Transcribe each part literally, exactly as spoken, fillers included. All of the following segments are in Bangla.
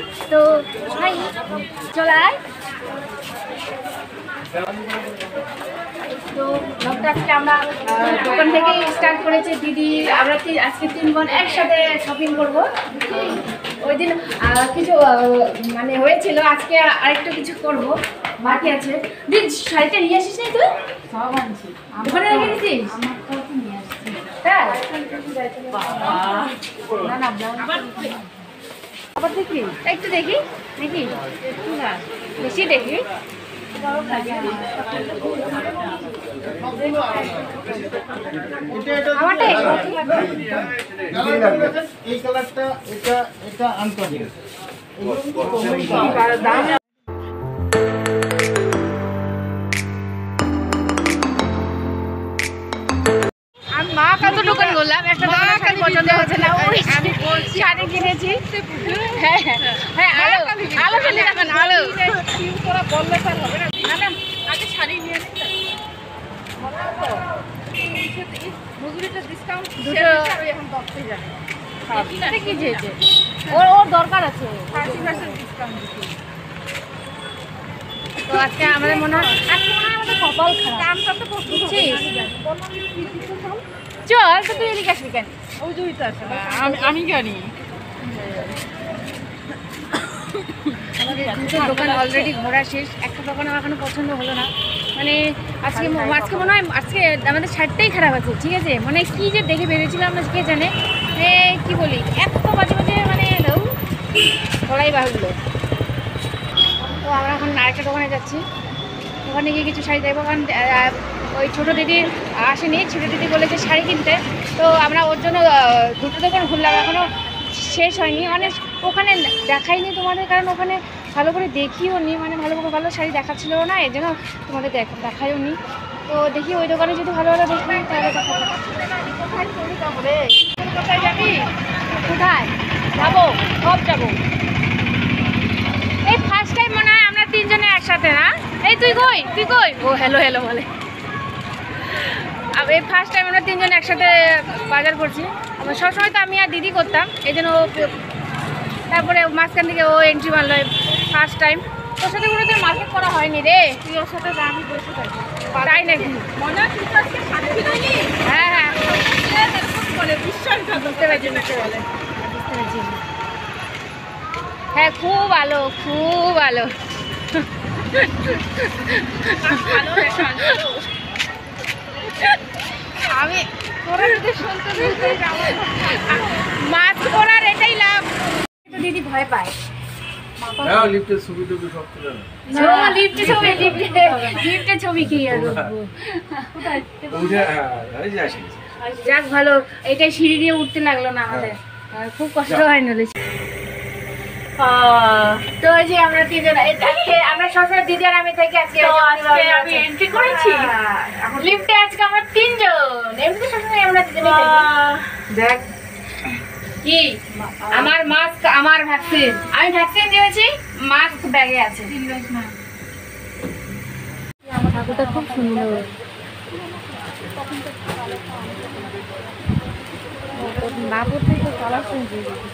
তো ভাই চলে আয়। তো ব্লগটা আজকে আমরা দোকান থেকে স্টার্ট করেছি দিদি, আমরা আজকে তিন বোন একসাথে শপিং করবো। ওই দিন কিছু মানে হয়েছিল, আজকে আরেকটু কিছু করবো বাকি আছে। দিদি শাড়িটা নিয়ে আসিস নি তুই? সব আনছি, ওখানে রেখে দিচ্ছিস? না না আবার দেখি, একটু দেখি দেখি বেশি দেখি। এই কালারটা এটা এটা আনতে হবে। মা কত দোকান করলাম, একটা দোকানে শাড়ি পছন্দ হচ্ছে না, ওই আমি বলছি শাড়ি কিনেছি। হ্যাঁ হ্যাঁ আলো আলো শাড়ি দেখান, আলো তোরা বললে স্যার হবে না। না না আগে শাড়ি নিয়ে নিই, মজুরিটা ডিসকাউন্ট দুটো এখন দশটাই যাবে। এটা কি যেছে ওর ওর দরকার আছে থার্টি পার্সেন্ট ডিসকাউন্ট দিতে। তো আজকে আমাদের মনে হয় আজকে মনে হয় আমাদের কপাল খারাপ। দামটা তো বুঝছিস, চল তো তুই এদিকে আসবি কেন? ওই দুই তো আছে, আমি আমি জানি আমাদের দুটো দোকান অলরেডি ঘোরা শেষ। একটা দোকান আমার এখনো পছন্দ হলো না, মানে আজকে আজকে মনে হয় আজকে আমাদের শার্টটাই খারাপ আছে। ঠিক আছে, মানে কি যে দেখে বেরিয়েছিলাম না, কে জানে কি বলি, এত মাঝে মাঝে মানে ধরাই বাহুল্য। তো আমরা এখন আরেকটা দোকানে যাচ্ছি, ওখানে গিয়ে কিছু শাড়ি দেখবো, কারণ ওই ছোটো দিদি আসেনি, ছোটো দিদি বলেছে শাড়ি কিনতে। তো আমরা ওর জন্য দুটো দোকান ঘুরলাম, এখনও শেষ হয়নি, মানে ওখানে দেখাইনি তোমাদের, কারণ ওখানে ভালো করে দেখিও নি, মানে ভালো করে ভালো শাড়ি দেখাচ্ছিল না, এই জন্য তোমাদের দেখাইও নি। তো দেখি ওই দোকানে যদি ভালো ভালো দেখি তাহলে কোথায় যাবি? কোথায় যাবো? সব যাবো। এই ফার্স্ট টাইম মনে হয় আমরা তিনজনে একসাথে। না এই তুই কই তুই কই ও হ্যালো হ্যালো বলে। এই ফার্স্ট টাইম আমরা তিনজন একসাথে বাজার করছি। সবসময় তো আমি আর দিদি করতাম, এই জন্য তারপরে মাঝখান থেকে ও এন্ট্রি মারলো ফার্স্ট টাইম। তোর সাথে কোনো দিন মার্কেট করা হয়নি রে, তুই ওর সাথে আমি বসে থাকি তাই নাকি? হ্যাঁ হ্যাঁ বুঝতে পারছি বুঝতে বলে বুঝতে পারছি। হ্যাঁ খুব ভালো খুব ভালো। আমি মাছ করার এটাই লাভ। দিদি ভয় পায় ছবি কি যাক ভালো, এটাই সিঁড়ি দিয়ে উঠতে লাগলো না আমাদের, খুব কষ্ট হয় নলে। তো এই যে আমরা তিনজন আমরা সবসময় দিদি আর আমি থেকে আজকে আমি এন্ট্রি করেছি লিফটে। আজকে আমরা তিনজন, এমনিতে সবসময় আমরা তিনজনই থাকি। দেখ কি আমার মাস্ক, আমার ভ্যাকসিন, আমি ভ্যাকসিন দিয়েছি, মাস্ক ব্যাগে আছে। আমার ঠাকুরটা খুব সুন্দর, বাপুর থেকে চলার শুনছি।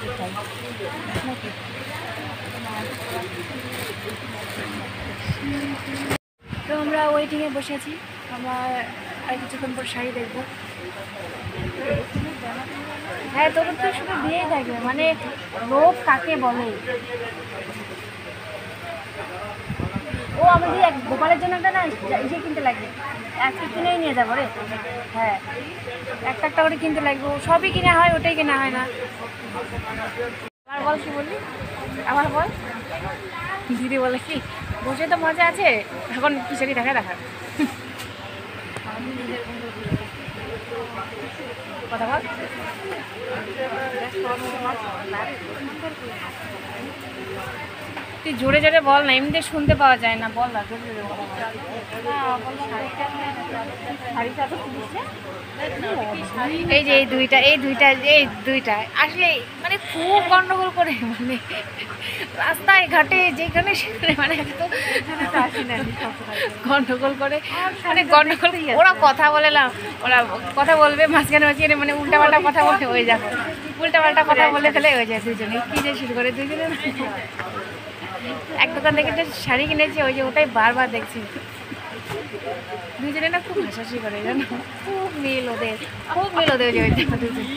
তো আমরা ওয়েটিংয়ে বসে আছি, আমরা আর কিছুক্ষণ পর শাড়ি দেখবো। হ্যাঁ তোর তো শুধু বিয়েই থাকবে, মানে লোক কাকে বলে। ও আমাদের এক গোপালের জন্য একটা না ইয়ে কিনতে লাগবে, আজকে কিনেই নিয়ে যাবো রে। হ্যাঁ একটা একটা করে কিনতে লাগবে, সবই কিনা হয়, ওটাই কেনা হয় না। আমার বল কি বললি, আমার বল। দিদি বলে কি বসে তো মজা আছে, এখন কিসেরই দেখা দেখার কথা বল। তুই জোরে জোরে বল না, এমনিতে শুনতে পাওয়া যায় না, বল না জোরে জোরে বল। এই যে এই দুইটা এই দুইটা এই দুইটা আসলে মানে খুব গন্ডগোল করে, মানে রাস্তায় ঘাটে যেখানে সেখানে মানে একদম গন্ডগোল করে, মানে গন্ডগোল। ওরা কথা বলে না, ওরা কথা বলবে মাঝখানে মাঝখানে মানে উল্টাপাল্টা কথা বলে হয়ে যাবে, উল্টাপাল্টা কথা বলে ফেলে হয়ে যায় দুজনে। কী যে শুরু করে দুজনে। এক দোকান থেকে একটা শাড়ি কিনেছি, ওই যে ওটাই বারবার দেখছি। দুজনে না খুব হাসাহাসি করে, জানো, খুব মিল ওদের, খুব মিল ওদের। ওই যে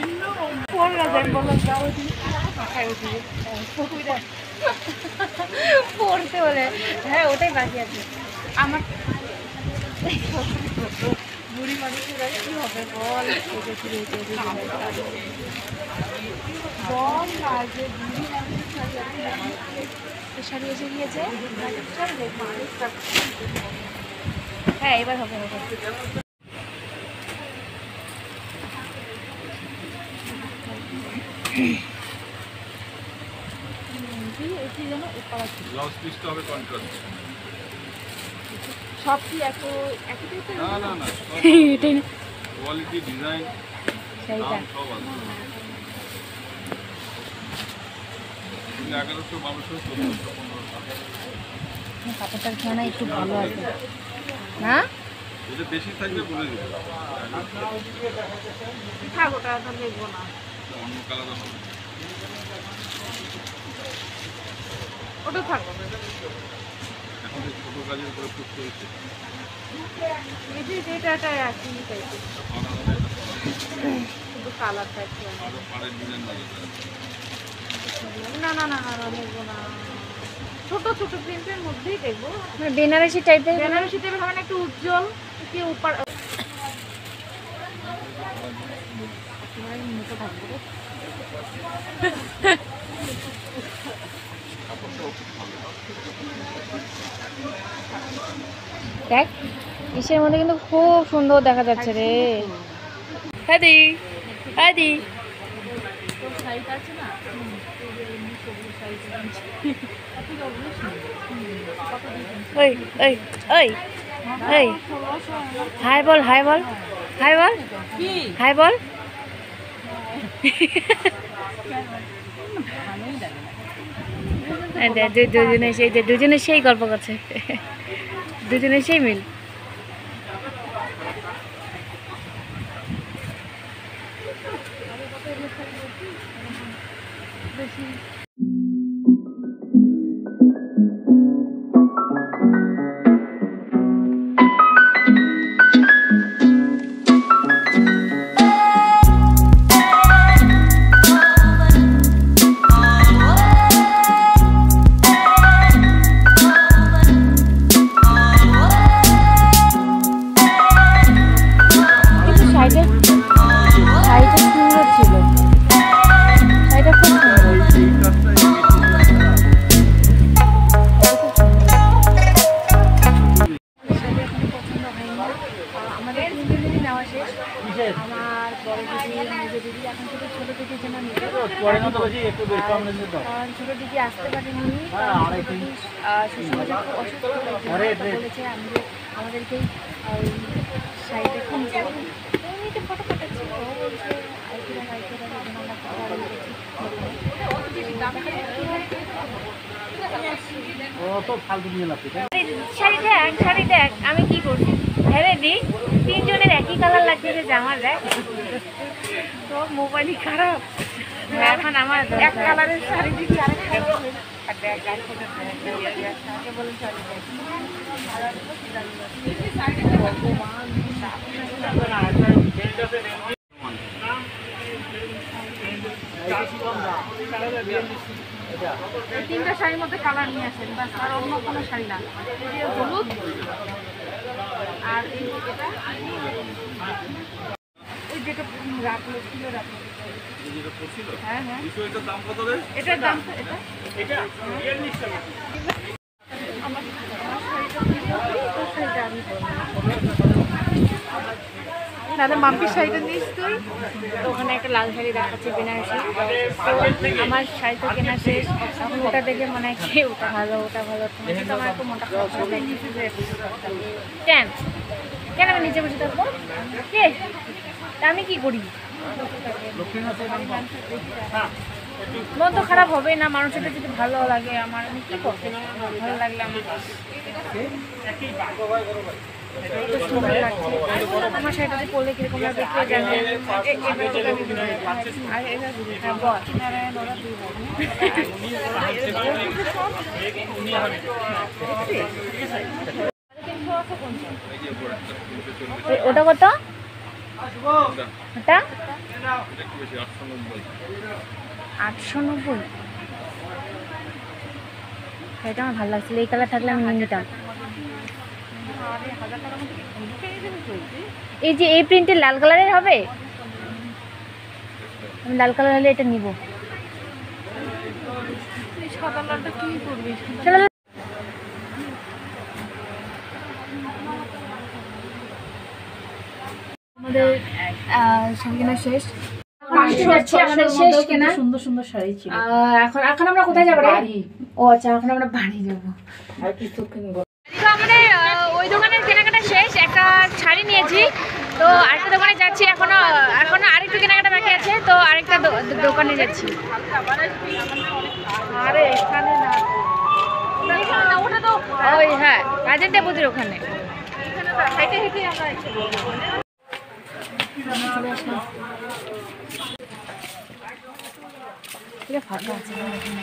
পড়তে বলে, হ্যাঁ ওটাই বাকি আছে আমার। বুড়ি মানুষের কি হবে বল, বল না যে বুড়ি মানুষের শাড়ি এসে গিয়েছে। হ্যাঁ এবার হবে হবে। সব কি এত একই না না না এটাই না কোয়ালিটি ডিজাইন সেইটা সব আছে। এগারোশো বারোশো চোদ্দোশো পনেরোশো কাপড়টার খেয়ানা একটু ভালো আছে না, এটা বেশি থাকবে বলে দেবো। থাক ওটা তো দেখবো না, অন্য কালার হবে ওটা থাকবে। এখন ছোট কাজের উপরে খুব চলছে, এই যে যেটা একই টাইপের শুধু কালারটা একটু পাড়ের ডিজাইন লাগে। না না না না দেখবো না, ছোট ছোট প্রিন্টের মধ্যেই দেখবো, মানে বেনারসি টাইপের। বেনারসি টাইপের হবে না, একটু উজ্জ্বল, কি উপর মোটো থাকবে। দেখ ইসের মধ্যে কিন্তু খুব সুন্দর দেখা যাচ্ছে রে। হ্যাঁ দি হ্যাঁ দি শাড়িটা আছে না, ওই ওই ওই ওই হাই বল হাই বল হাই বল হাই বল। দুজনে সেই দুজনে সেই গল্প করছে, দুজনে সেই মিল। আমার বড় দিদি মেজো দিদি এখন থেকে ছোটো দিদির জন্য নিতে, কারণ ছোটো দিদি আসতে পারেনি, সুষমা খুব অসুস্থ বলেছে আমি আমাদেরকেই শাড়িটা কিনছে, এমনিতে ফটো পাঠাচ্ছি। ও বলছে আইকিরা আইকিরা আমরা শাড়ি দেখ শাড়ি দেখ আমি কি করছি। হ্যাঁ রে তিনজনের একই কালার লাগছে যে জামার, দেখ তো মোবাইলই খারাপ। এখন আমার এক কালারের শাড়ি দিচ্ছি আরেক তিনটা শাড়ির মধ্যে কালার নিয়ে আসেন বাস, আর অন্য কোনো শাড়ি না। হলুদ আর এই এটা ওই যেটা রাখলো ছিল রাখলো হ্যাঁ হ্যাঁ এটার দাম এটা এটা আমার শাড়িটা আমি দাদা মাম্পির শাড়িটা নিস তুই। তো ওখানে একটা লাল শাড়ি দেখাচ্ছে বেনারসি। তো আমার শাড়ি তো কেনা শেষ, এখন ওটা দেখে মনে হয় কি ওটা ভালো ওটা ভালো, কিন্তু আমার একটু মোটা খারাপ লাগছে। কেন কেন আমি নিচে বসে থাকবো? কে তা আমি কি করি? মন তো খারাপ হবে না, মানুষের যদি ভালো লাগে আমার, আমি কি করবো? ভালো লাগলে আমার সুন্দর লাগছে। আমার শাড়িটাতে পরলে কিরকম লাগবে কে জানে। ওটা কত? ওটা আটশো নব্বই। এটা আমার ভালো লাগছিল, এই কালার থাকলে আমি নিয়ে নিতাম। এই যে এই প্রিন্টের লাল কালারের হবে, আমি লাল কালার হলে এটা নিব। চলো আমাদের শাড়ি কেনা শেষ, আমাদের শেষ কেনা। সুন্দর সুন্দর শাড়ি ছিল। এখন এখন আমরা কোথায় যাবো রে? ও আচ্ছা, এখন আমরা বাড়ি যাবো। আর কিছু কিনবো। তো আমাদের ওই দোকানের কেনাকাটা শেষ, একটা শাড়ি নিয়েছি, তো আরেকটা দোকানে যাচ্ছি। এখনো এখনো আরেকটু কেনাকাটা বাকি আছে, তো আরেকটা দোকানে যাচ্ছি। আরে এখানে না, ওটা তো ওই হ্যাঁ রাজেন দেবুদের ওখানে। হেঁটে হেঁটে আমরা চলে আসলাম, ফাঁকা আছে,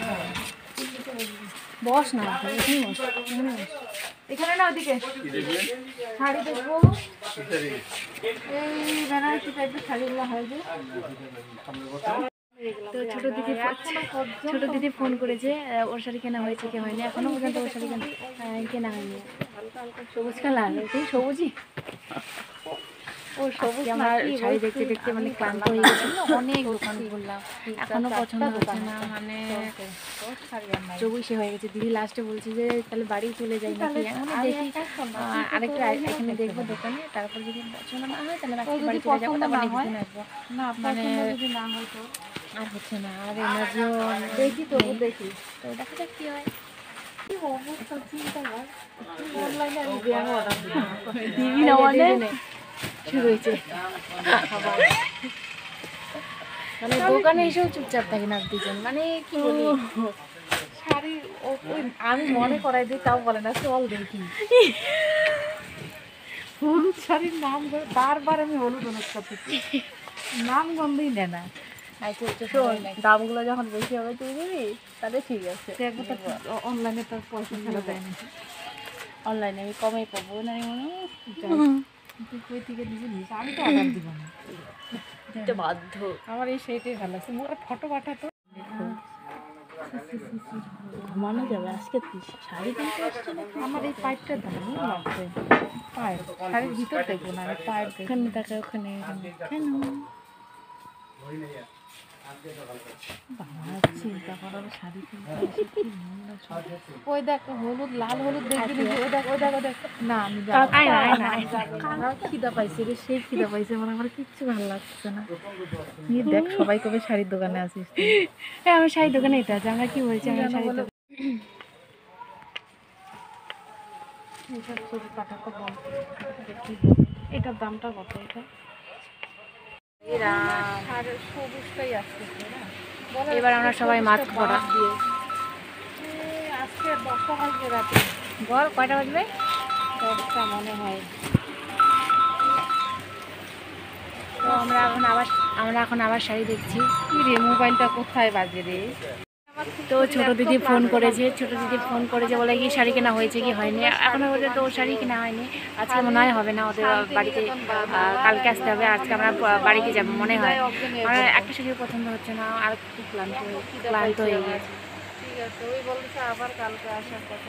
বস না এখানে বস, এখানে বস, এখানে না ওদিকে। শাড়ি দেখবো, এই বেনারসি টাইপের শাড়িগুলো হয় যে। তো ছোট দিদি ছোট দিদি ফোন করেছে, ওর শাড়ি কেনা হয়েছে কি হয়নি, এখনো পর্যন্ত ওর শাড়ি কেনা হয়নি। সবুজ কালার, ওই সবুজই। ও সবুজ। আমার শাড়ি দেখতে দেখতে মানে ক্লান্ত হয়ে গেছিল, অনেক দোকান ঘুরলাম, এখনো পছন্দ হচ্ছে না, মানে চৌবিশে হয়ে গেছে। দিদি লাস্টে বলছে যে তাহলে বাড়ি চলে যাই নাকি, আমি দেখি আরেকটা এখানে দেখবো দোকানে, তারপর যদি পছন্দ না হয় তাহলে বাড়ি চলে যাবো, তারপর নেক্সট দিন আসবো। মানে আর হচ্ছে না, আর এনার্জিও দেখি, তবু দেখি, তো দেখা যাক কি হয়। শুরু হয়েছে মানে দোকানে এসেও চুপচাপ থাকি না দুজন, মানে কি বলি, শাড়ি আমি মনে করাই দিই তাও বলে না, চল দেখি। হলুদ শাড়ির নাম বারবার আমি হলুদ হলুদ করতেছি, নাম গন্ধই নেয় না। দামগুলো যখন বেশি হবে তুই দিবি, তাহলে ঠিক আছে। অনলাইনে তোর পয়সা ফেলা দেয় না, অনলাইনে আমি কমেই পাবো না মনে তুই কই থেকে দিবি, আমি তো অর্ডার দিব না, বাধ্য। আমার এই সেইটাই ভালো লাগছে। মোর ফটো পাঠাতো, ঘুমানো যাবে আজকে। শাড়ি কিনতে আসছে না, আমার এই পাইপটা দারুণ লাগছে। পাইপ শাড়ির ভিতর দেখবো না, আমি পাইপ ওখানে তাকে ওখানে কেন চিন্তা করার শাড়ি কিনতে আসে কি মন। ওই দেখ হলুদ লাল হলুদ দেখবি, ওই দেখ ওই দেখ ওই দেখ না, আমি খিদা পাইছে রে, সেই খিদা পাইছে, মানে আমার কিচ্ছু ভালো লাগছে না। নিয়ে দেখ সবাই কবে শাড়ির দোকানে আসিস, হ্যাঁ আমার শাড়ির দোকানে এটা আছে, আমরা কি বলছি আমার শাড়ির দোকান। এইসব ছবি পাঠাতে বল, এটার দামটা কত? এটা সবুজটাই আসতেছে না। এবার আমরা সবাই মাস্ক পরা দিয়ে আজকে দশটা বাজবে রাতে, বল কয়টা বাজবে? দশটা মনে হয়। তো আমরা এখন আবার আমরা এখন আবার শাড়ি দেখছি। কি রে মোবাইলটা কোথায় বাজে রে? তো ছোট দিদি ফোন করেছে, ছোট দিদি ফোন করেছে বলে কি শাড়ি কেনা হয়েছে কি হয়নি, এখনো পর্যন্ত ওর শাড়ি কেনা হয়নি। আজকে মনে হয় হবে না, ওদের বাড়িতে কালকে আসতে হবে, আজকে আমরা বাড়িতে যাবো মনে হয়। মানে একটা শাড়িও পছন্দ হচ্ছে না, আর একটু ক্লান্ত ক্লান্ত হয়ে গেছে। ঠিক আছে, ওই বলছে আবার কালকে আসার কথা।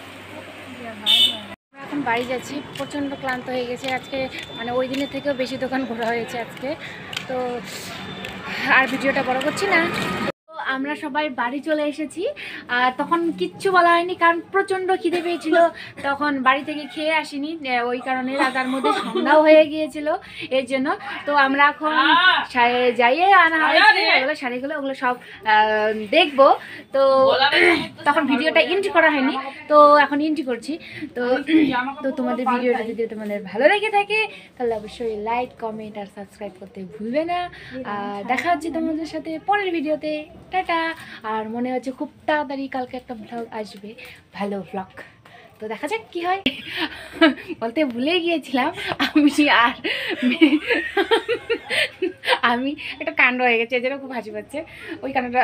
এখন বাড়ি যাচ্ছি, প্রচণ্ড ক্লান্ত হয়ে গেছে আজকে, মানে ওই দিনের থেকেও বেশি দোকান ঘোরা হয়েছে আজকে। তো আর ভিডিওটা বড় করছি না। আমরা সবাই বাড়ি চলে এসেছি। আর তখন কিচ্ছু বলা হয়নি কারণ প্রচণ্ড খিদে পেয়েছিল, তখন বাড়ি থেকে খেয়ে আসিনি, ওই কারণে রাতার মধ্যে সন্ধ্যাও হয়ে গিয়েছিল এর জন্য। তো আমরা এখন যাইয়ে আনা হয়েছে ওগুলো শাড়িগুলো, ওগুলো সব দেখবো। তো তখন ভিডিওটা এন্ট্রি করা হয়নি, তো এখন এন্ট্রি করছি। তো তো তোমাদের ভিডিওটা যদি তোমাদের ভালো লেগে থাকে তাহলে অবশ্যই লাইক, কমেন্ট আর সাবস্ক্রাইব করতে ভুলবে না। আর দেখা হচ্ছে তোমাদের সাথে পরের ভিডিওতে। টাটা। আর মনে হচ্ছে খুব তাড়াতাড়ি কালকে একটা ভ্লগ আসবে, ভালো ভ্লগ। তো দেখা যাক কি হয়। বলতে ভুলে গিয়েছিলাম আমি আর আমি একটা কাণ্ড হয়ে গেছে, যেটা খুব হাসি পাচ্ছে ওই কাণ্ডটা।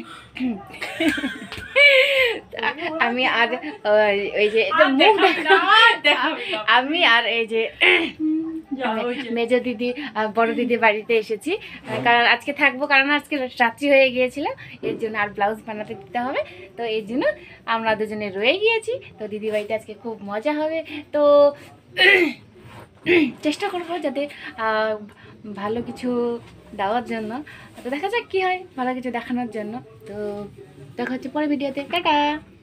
আমি আর ওই যে মুখ আমি আর এই যে মেজ দিদি বড় দিদি বাড়িতে এসেছি, কারণ আজকে থাকবো, কারণ আজকে রাত্রি হয়ে গিয়েছিল, এর জন্য আর ব্লাউজ বানাতে দিতে হবে। তো এর জন্য আমরা দুজনে রয়ে গিয়েছি। তো দিদি বাড়িতে আজকে খুব মজা হবে। তো চেষ্টা করবো যাতে ভালো কিছু দেওয়ার জন্য। তো দেখা যাক কি হয়, ভালো কিছু দেখানোর জন্য। তো দেখা হচ্ছে পরের ভিডিওতে। টাটা।